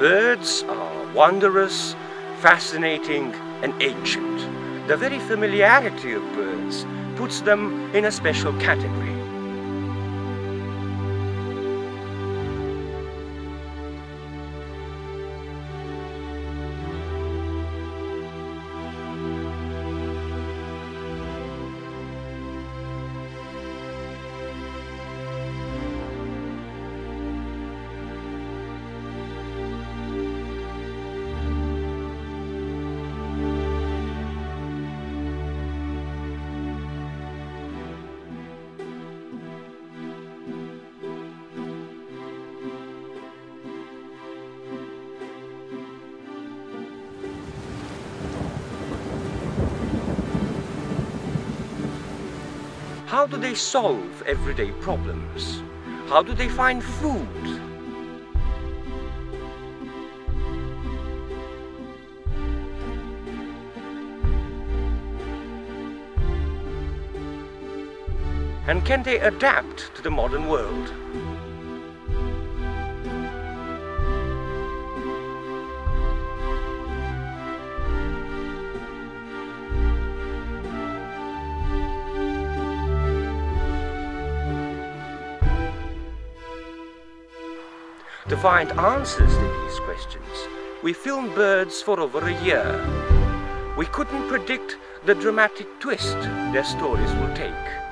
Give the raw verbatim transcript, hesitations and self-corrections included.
Birds are wondrous, fascinating and ancient. The very familiarity of birds puts them in a special category. How do they solve everyday problems? How do they find food? And can they adapt to the modern world? To find answers to these questions, we filmed birds for over a year. We couldn't predict the dramatic twist their stories will take.